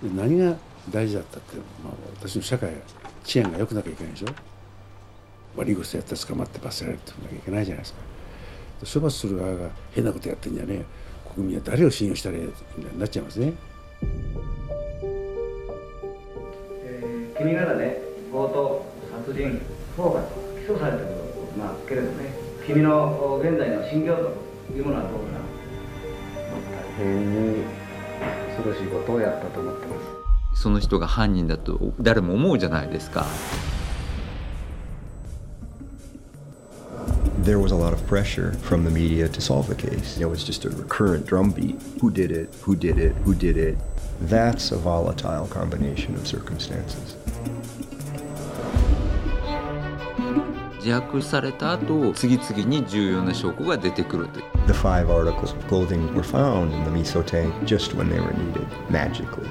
何が大事だったって、私の社会治安が良くなきゃいけないでしょ。悪いことやったら捕まって罰せられるってなきゃいけないじゃないですか。処罰する側が変なことやってんじゃねえ、国民は誰を信用したらいいみたいになっちゃいますね。 君がらね、強盗、殺人、放火と起訴されたけれどね、君の現在の心境というものはどうかな。大変に恐ろしいことをやったと思ってます。 その人が犯人だと誰も思うじゃないですか。 There was a lot of pressure from the media to solve the case. It was just a recurrent drumbeat. Who did it? Who did it? Who did it? That's a volatile combination of circumstances. 自白された後、次々に重要な証拠が出てくるという。 The 5 articles of clothing were found in the miso tank just when they were needed, magically.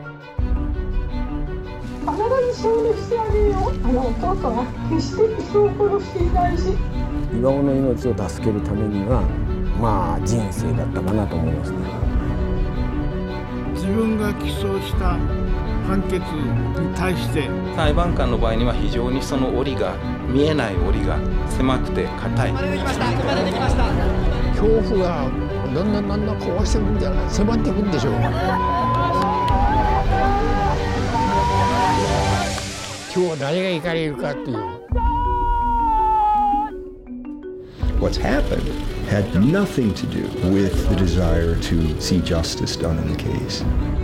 必ず証明してあげるよ。お父さんは決して人を殺していないし。 巌の命を助けるためには、人生だったかなと思いますね。 自分が起訴した判決に対して裁判官の場合には非常にその檻が見えない檻が狭くて硬い。 恐怖がだんだん壊してくんじゃない、迫ってくんでしょう。今日は誰が行かれるかっていう。 What's happened had nothing to do with the desire to see justice done in the case.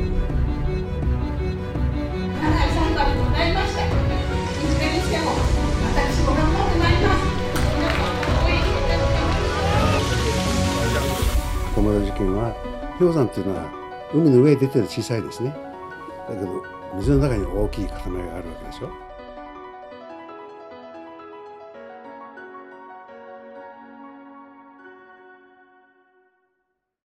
駒田事件は、氷山っていうのは海の上に出てる小さいですね。だけど水の中に大きい塊があるわけでしょ。